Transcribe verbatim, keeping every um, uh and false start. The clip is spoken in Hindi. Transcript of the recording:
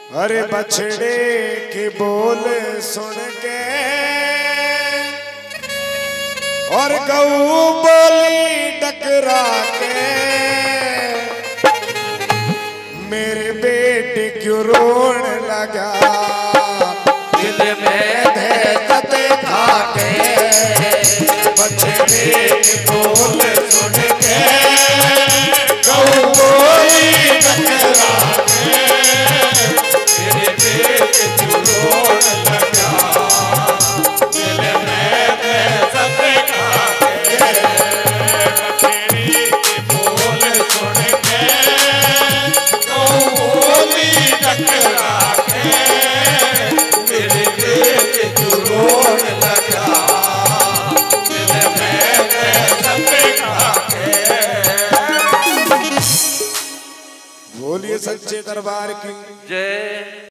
अरे बछड़े के बोल सुन के और गऊ बोली टकरा के मेरे बेटे क्यों रोन लगा दिल में दहशत खा के। बछड़े के बोल सुन के गऊ बोली टकरा के मेरे बेटे क्यों रोन लगा दिल में दहशत खा के। बछड़े के बोल सुन के गऊ बोली टकरा के मेरे बेटे क्यों रोन लगा दिल में दहशत खा के। बोलिए सच्चे दरबार की जय।